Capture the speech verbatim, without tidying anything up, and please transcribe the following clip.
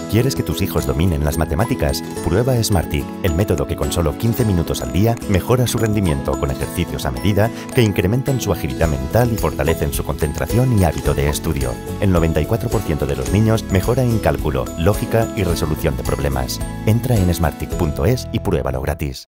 ¿Quieres que tus hijos dominen las matemáticas? Prueba Smartick, el método que con solo quince minutos al día mejora su rendimiento con ejercicios a medida que incrementan su agilidad mental y fortalecen su concentración y hábito de estudio. El noventa y cuatro por ciento de los niños mejora en cálculo, lógica y resolución de problemas. Entra en smartick punto es y pruébalo gratis.